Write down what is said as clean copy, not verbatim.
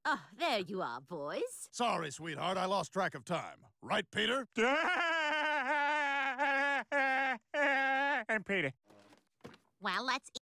Oh, there you are, boys. Sorry, sweetheart, I lost track of time. Right, Peter? And Peter. Well, let's